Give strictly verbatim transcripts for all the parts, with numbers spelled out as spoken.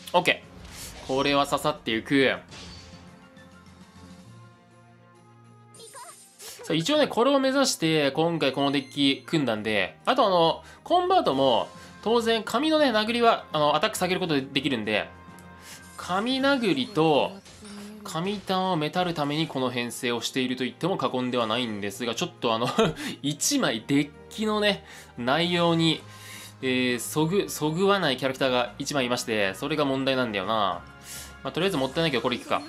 オッケー。これは刺さっていく。さあ一応ね、これを目指して今回このデッキ組んだんで、あとあの、コンバートも当然紙のね、殴りはあのアタック下げることでできるんで、紙殴りと紙弾をメタるためにこの編成をしていると言っても過言ではないんですが、ちょっとあのいちまいデッキのね、内容に、えー、そぐ、そぐわないキャラクターがいちまいいまして、それが問題なんだよな。まあ、とりあえずもったいないけどこれいくか。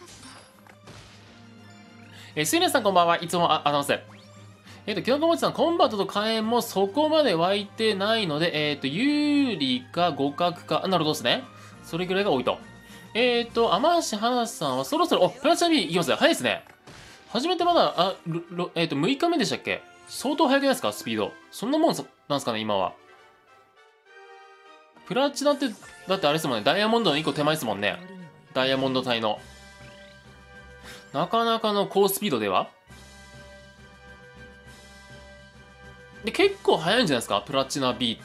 えー、スイネスさんこんばんは。いつもあ、あざます。えっ、ー、と、キノコモチさん、コンバートと火炎もそこまで湧いてないので、えっ、ー、と、有利か互角か、なるほどですね。それぐらいが多いと。えっ、ー、と、天橋花さんはそろそろ、お、プラチナ B いきますよ。早いですね。初めてまだ、あ、えっ、ー、と、むいかめでしたっけ？相当早くないですか、スピード。そんなもんなんですかね、今は。プラチナって、だってあれですもんね、ダイヤモンドのいっこ手前ですもんね。ダイヤモンド帯の。なかなかの高スピードではで、結構速いんじゃないですか、プラチナ B って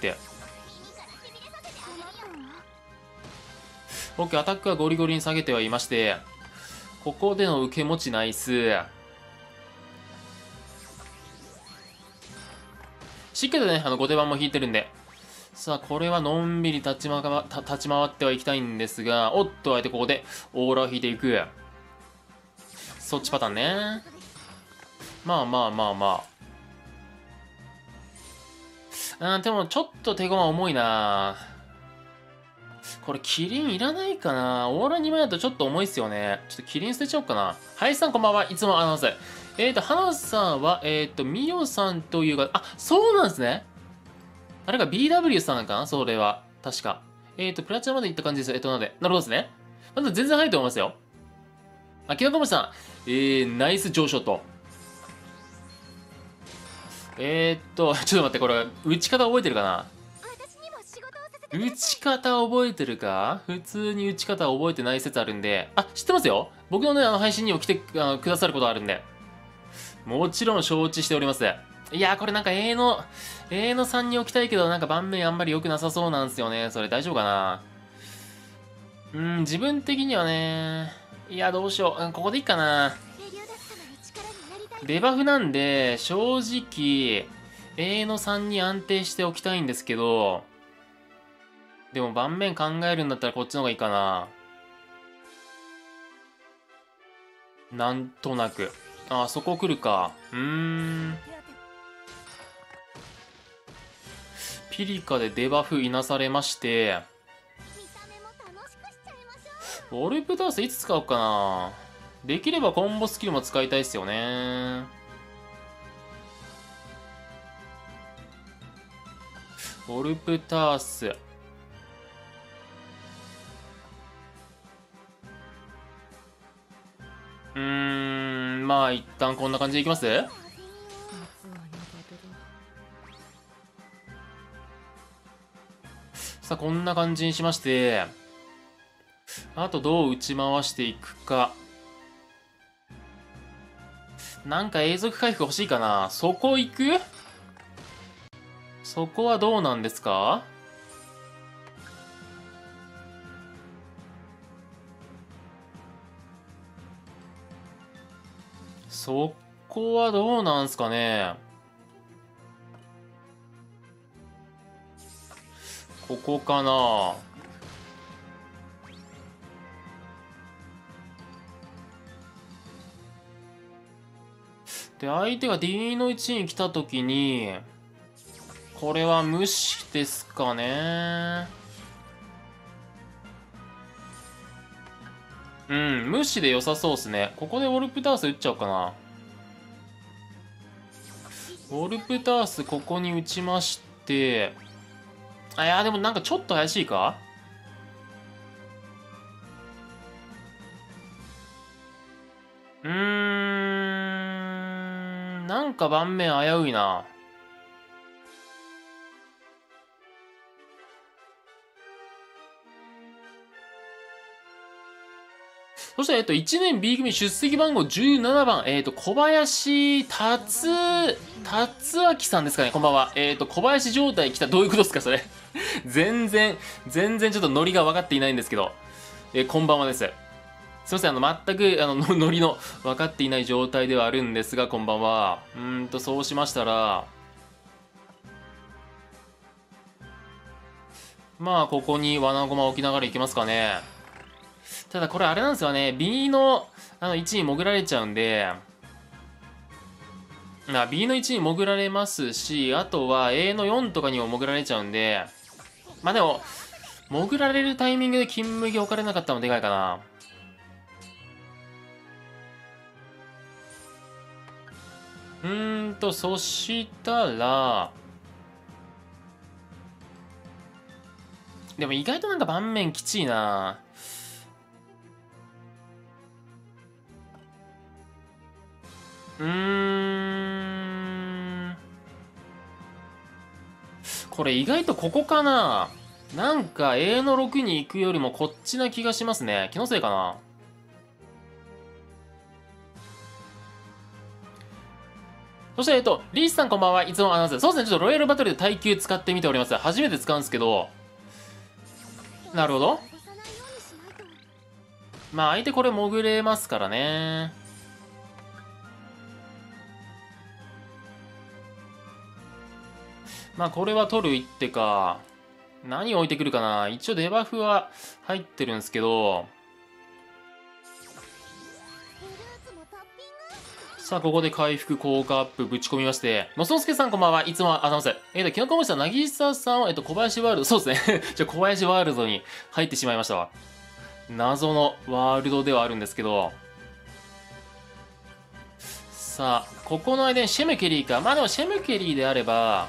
。OK、アタックはゴリゴリに下げてはいまして、ここでの受け持ちナイス。しっかりとね、あの、後手番も引いてるんで。さあ、これはのんびり立ちまか、立ち回ってはいきたいんですが、おっと、相手ここでオーラを引いていく。そっちパターンね。まあまあまあまあ。うん、でもちょっと手駒重いな。これキリンいらないかな。オーラにまいだとちょっと重いっすよね。ちょっとキリン捨てちゃおうかな。はいさんこんばんは。いつもありがとうございます。えっ、ー、と、花さんは、えっ、ー、と、みおさんというか、あ、そうなんですね。あれが ビーダブリュー さんかなそれは。確か。えっ、ー、と、プラチナまで行った感じです。えっと、なので。なるほどですね。まず全然入ると思いますよ。あ、きのこもちさん。えー、ナイス上昇と。えー、っと、ちょっと待って、これ、打ち方覚えてるかな。打ち方覚えてるか。普通に打ち方覚えてない説あるんで。あ、知ってますよ。僕のね、あの配信にも来てあのくださることあるんで。もちろん承知しております。いやー、これなんか A の、A のさんに置きたいけど、なんか盤面あんまり良くなさそうなんですよね。それ大丈夫かな。うん、自分的にはね、いや、どうしよう。うん、ここでいいかな。デバフなんで、正直、A のさんに安定しておきたいんですけど、でも盤面考えるんだったらこっちの方がいいかな。なんとなく。あ、そこ来るか。うーん。ピリカでデバフいなされまして、ウォルプダースいつ使おうかな。できればコンボスキルも使いたいですよね。ウォルプタース。うーん、まあ一旦こんな感じでいきます。さあ、こんな感じにしまして、あとどう打ち回していくか。なんか永続回復欲しいかな。そこ行く？そこはどうなんですか？そこはどうなんすかね。ここかな。で、相手が ディー のいちに来たときに、これは無視ですかね。うん、無視で良さそうっすね。ここでウォルプタース打っちゃおうかな。ウォルプタースここに打ちまして、あ、いや、でもなんかちょっと怪しいか。うーん、なんか盤面危ういな。そしたら、えっと、いちねん B 組出席番号じゅうななばん、えっと、小林達、達明さんですかね、こんばんは。えっと、小林状態来た、どういうことですか、それ。 全然、全然ちょっとノリが分かっていないんですけど。えーこんばんはです。すいません、あの、全く、あの、のノリの分かっていない状態ではあるんですが、こんばんは。うーんと、そうしましたら、まあ、ここに罠駒置きながらいきますかね。ただ、これあれなんですよね。B の、あの、いちに潜られちゃうんで、な B のいちに潜られますし、あとは A のよんとかにも潜られちゃうんで、まあでも、潜られるタイミングで金麦置かれなかったのでかいかな。うーんと、そしたら、でも意外となんか盤面きちいな。うーん。これ意外とここかな。なんか A のろくに行くよりもこっちな気がしますね。気のせいかな。そして、えっと、リースさんこんばんは。いつもアナウンス。そうですね、ちょっとロイヤルバトルで耐久使ってみております。初めて使うんですけど。なるほど。まあ、相手これ潜れますからね。まあ、これは取る一手か。何置いてくるかな。一応デバフは入ってるんですけど。さあ、ここで回復効果アップぶち込みまして。のそのすけさんこんばんは。いつもアナウンス。えっ、と、キノコムシさん、なぎささんは、えっと、小林ワールド、そうですね。じゃ小林ワールドに入ってしまいましたわ。謎のワールドではあるんですけど。さあ、ここの間にシェムケリーか。まあでもシェムケリーであれば、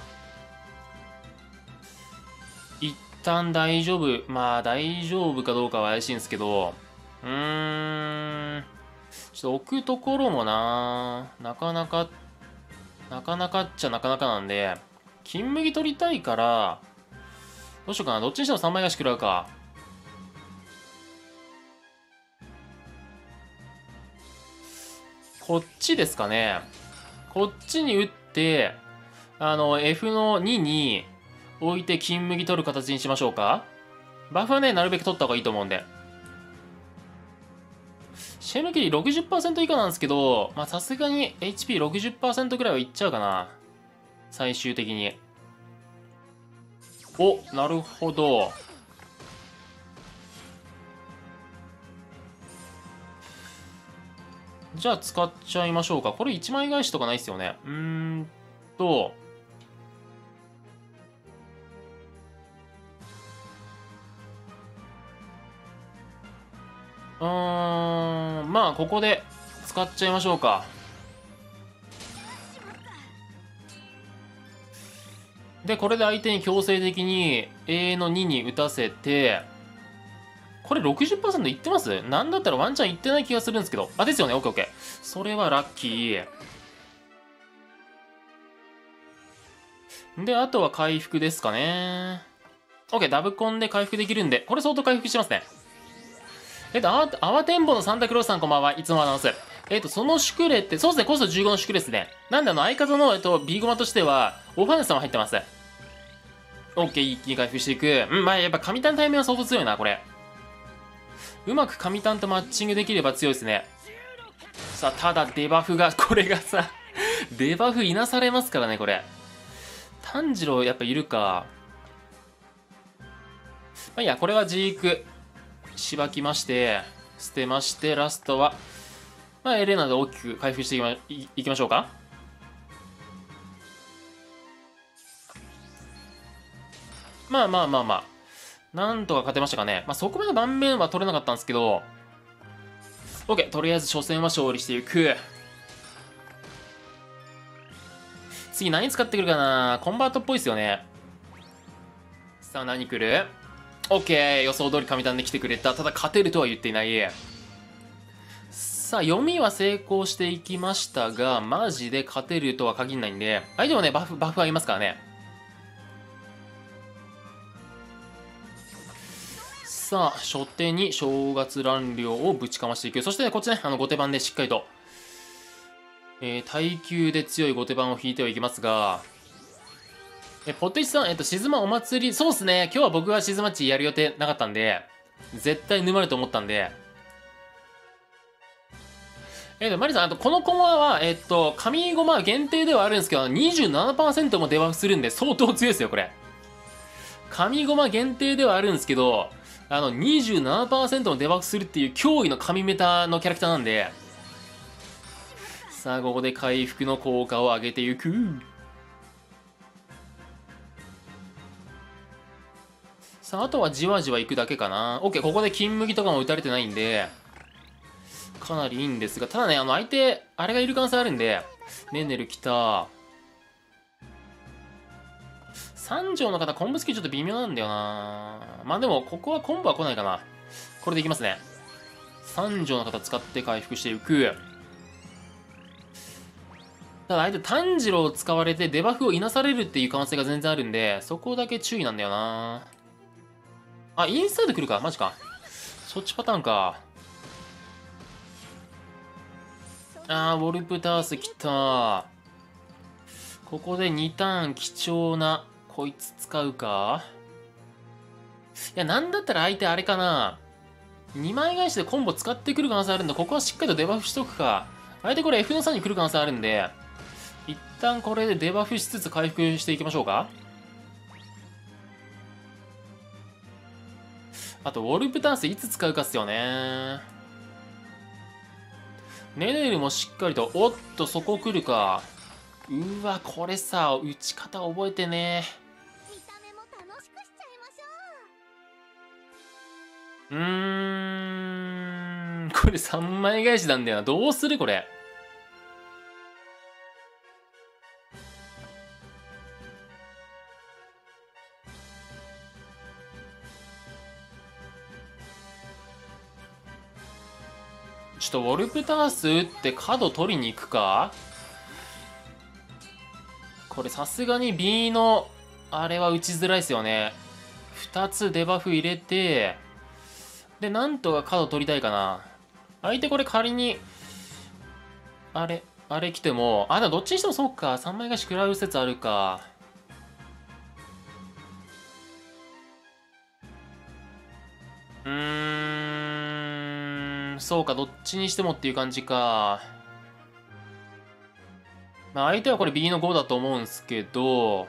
一旦大丈夫。まあ大丈夫かどうかは怪しいんですけど、うーん、ちょっと置くところもな、なかなか、なかなかっちゃなかなかなんで、金麦取りたいから、どうしようかな。どっちにしてもさんまい返し食らうか。こっちですかね。こっちに打って、あの、F のにに置いて金麦取る形にしましょうか。バフはね、なるべく取った方がいいと思うんで。シェムキリ ろくじゅっパーセント 以下なんですけど、まあさすがに エイチピーろくじゅっパーセント ぐらいはいっちゃうかな。最終的に。お、なるほど。じゃあ使っちゃいましょうか。これいちまい返しとかないっすよね。うーんと、うーん、まあここで使っちゃいましょうか。で、これで相手に強制的に A のにに打たせて、これ ろくじゅっパーセント いってます？なんだったらワンチャンいってない気がするんですけど。あ、ですよね。オッケーオッケー。それはラッキー。で、あとは回復ですかね。オッケー、ダブコンで回復できるんで、これ相当回復してますね。えっと、あわ、あわてんぼのサンタクロースさんこんばんは。いつもアナウンス。えっと、そのシュクレって、そうですね、コストじゅうごのシュクレですね。なんで、あの、相方の、えっと、ビーゴマとしては、オファネスさんも入ってます。オッケー、一気に回復していく。うん、まあ、やっぱ神タンタイミングは相当強いな、これ。うまく神タンとマッチングできれば強いですね。さあ、ただ、デバフが、これがさ、デバフいなされますからね、これ。炭治郎、やっぱいるか。まあ、いいや、これはジーク。しばきまして、捨てまして、ラストは、まあ、エレナで大きく回復していきまいいきましょうか。まあまあまあまあ。なんとか勝てましたかね。まあ、そこまで盤面は取れなかったんですけど、OK。とりあえず初戦は勝利していく。次何使ってくるかな。コンバートっぽいですよね。さあ、何来る？ OK。予想通り神単で来てくれた。ただ、勝てるとは言っていない。さあ、読みは成功していきましたが、マジで勝てるとは限らないんで、相手もね、バフ、バフありますからね。さあ、初手に正月乱量をぶちかましていく。そしてね、こっちね、あの、後手番でしっかりと、えー、耐久で強い後手番を引いてはいきますが、 え、ポテチさん、えっと、静まお祭り、そうっすね。今日は僕は静まっちやる予定なかったんで、絶対沼ると思ったんで。えっと、マリさん、あと、このコマは、えっと、神ゴマ限定ではあるんですけど、にじゅうななパーセント もデバフするんで、相当強いですよ、これ。神ゴマ限定ではあるんですけど、あの、にじゅうななパーセント もデバフするっていう驚異の神メタのキャラクターなんで、さあ、ここで回復の効果を上げていく。さあ、あとはじわじわいくだけかな。OK、ここで金麦とかも打たれてないんで、かなりいいんですが、ただね、あの、相手、あれがいる可能性あるんで、ネネル来た。三条の方、コンボスキルちょっと微妙なんだよな。まあでも、ここはコンボは来ないかな。これでいきますね。三条の方使って回復していく。ただ相手炭治郎を使われてデバフをいなされるっていう可能性が全然あるんで、そこだけ注意なんだよな。あ、インサイド来るかマジか。そっちパターンか。あー、ウォルプタース来た。ここでにターン貴重な、こいつ使うか。いや、なんだったら相手あれかな。にまい返しでコンボ使ってくる可能性あるんで、ここはしっかりとデバフしとくか。相手これ エフ のさんに来る可能性あるんで、一旦これでデバフしつつ回復していきましょうか。あと、ウォルプタースいつ使うかっすよね。ネネルもしっかりと、おっと、そこ来るか。うわ、これさ、打ち方覚えてね。うーん、これさんまい返しなんだよな。どうするこれ。ちょっとウォルプタース打って角取りに行くか。これさすがに B のあれは打ちづらいですよね。ふたつデバフ入れて、で、なんとか角取りたいかな。相手これ仮に、あれ、あれ来ても、あ、でもどっちにしてもそうか。さんまい返し食らう説あるか。うーん、そうか、どっちにしてもっていう感じか。まあ、相手はこれ B のごだと思うんすけど、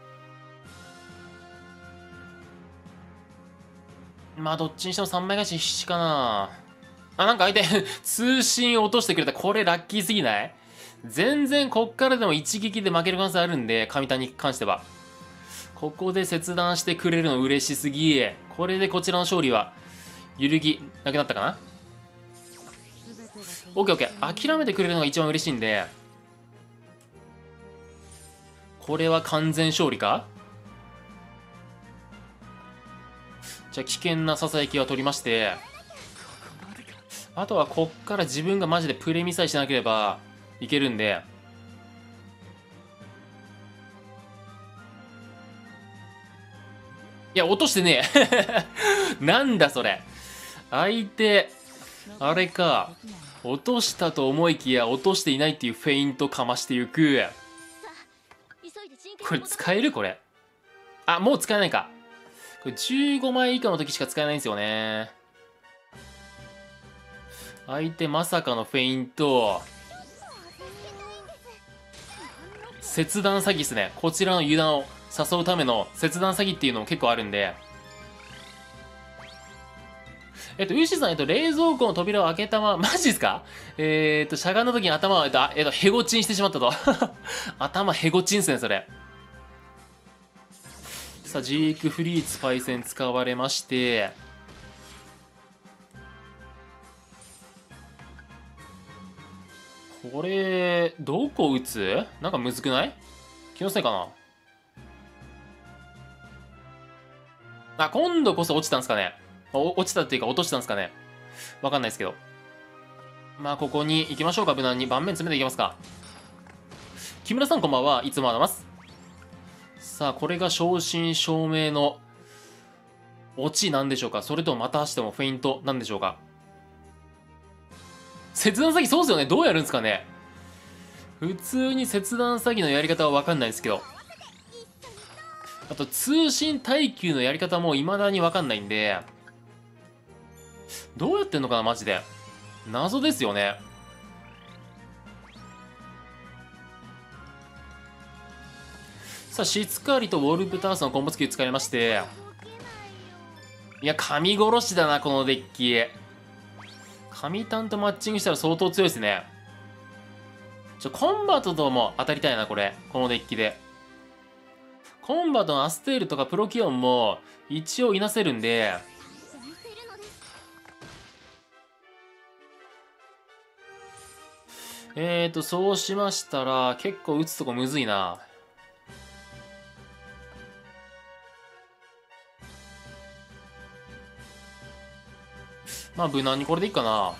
まあ、どっちにしてもさんまい返し必死かな。あ、なんか相手通信落としてくれた。これラッキーすぎない？全然こっからでも一撃で負ける可能性あるんで、上谷に関しては。ここで切断してくれるの嬉しすぎ。これでこちらの勝利は揺るぎなくなったかな。オッケーオッケー。諦めてくれるのが一番嬉しいんで、これは完全勝利か。じゃあ危険なささやきは取りまして、あとはこっから自分がマジでプレミさえしなければいけるんで、いや落としてねえなんだそれ。相手あれか、落としたと思いきや落としていないっていうフェイントかましていく。これ使えるこれ。あ、もう使えないか。これじゅうごまい以下の時しか使えないんですよね。相手まさかのフェイント。切断詐欺っすね。こちらの油断を誘うための切断詐欺っていうのも結構あるんで。えっと、ウシさん、えっと、冷蔵庫の扉を開けたまま、マジっすか？えー、っと、しゃがんだ時に頭を、えっと、えっと、へごちんしてしまったと。頭へごちんっすね、それ。さあ、ジークフリーツパイセン使われまして、これ、どこ打つ？なんかむずくない？気のせいかな。あ、今度こそ落ちたんすかね。お落ちたっていうか落としたんすかね。わかんないですけど。まあ、ここに行きましょうか、無難に。盤面詰めていきますか。木村さんこんばんは。いつもあります。さあ、これが正真正銘のオチなんでしょうか。それともまたしてもフェイントなんでしょうか。切断詐欺そうですよね。どうやるんですかね。普通に切断詐欺のやり方はわかんないですけど。 あと通信耐久のやり方も未だに分かんないんで、どうやってんのかなマジで。謎ですよね。さあ、シツカリとウォルプタースのコンボスキル使いまして、いや、神殺しだな、このデッキ。神タンとマッチングしたら相当強いですね。ちょ、コンバートとも当たりたいな、これ。このデッキで。コンバートのアステールとかプロキオンも一応いなせるんで、えーと、そうしましたら、結構打つとこむずいな。まあ、無難にこれでいいかな。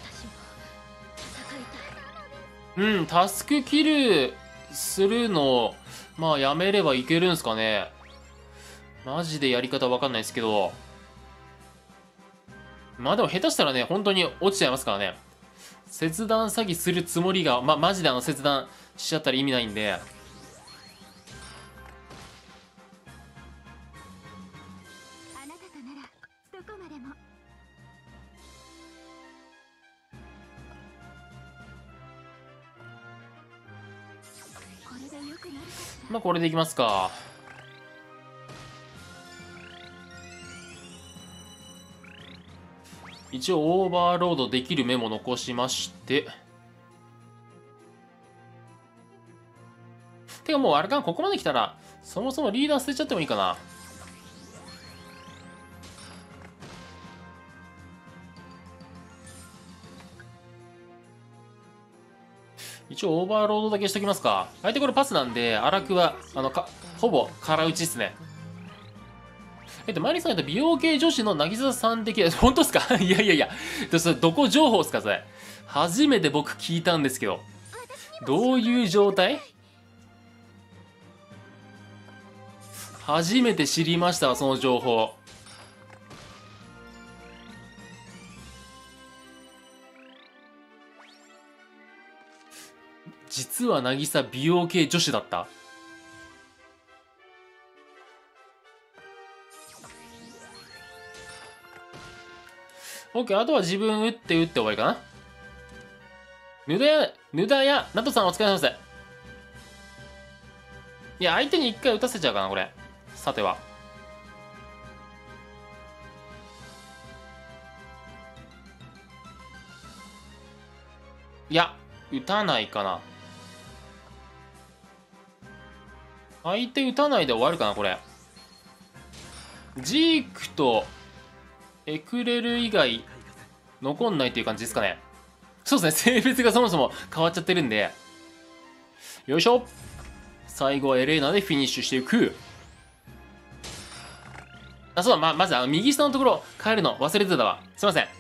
うん、タスクキルするの、まあ、やめればいけるんすかね。マジでやり方わかんないですけど。まあでも下手したらね、本当に落ちちゃいますからね。切断詐欺するつもりが、ま、マジであの切断しちゃったら意味ないんで。まあこれでいきますか。一応オーバーロードできるメモ残しまして。てかもうあれかな、ここまで来たらそもそもリーダー捨てちゃってもいいかな。一応オーバーロードだけしときますか。相手これパスなんで、荒くはあのかほぼ空打ちっすね。えっと、マリさんと美容系女子の渚さん的、本当っすかいやいやいや、それどこ情報っすかそれ。初めて僕聞いたんですけど。どういう状態？初めて知りましたわ、その情報。実は渚美容系女子だった。オッケー、あとは自分打って打って終わりかな。ぬだや、ぬだや、ナトさんお疲れ様です。いや、相手に一回打たせちゃうかな、これ。さては。いや、打たないかな。相手打たないで終わるかな、これ。ジークとエクレル以外残んないっていう感じですかね。そうですね、性別がそもそも変わっちゃってるんで。よいしょ。最後はエレーナでフィニッシュしていく。あ、そうだ、ま、まずあの右下のところ変えるの忘れてたわ。すいません。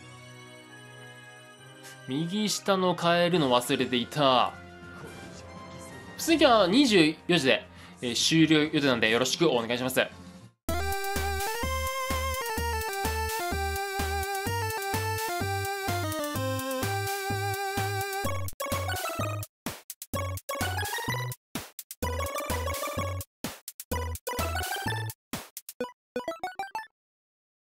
右下の変えるの忘れていた。次はにじゅうよじで、えー終了予定なんでよろしくお願いします。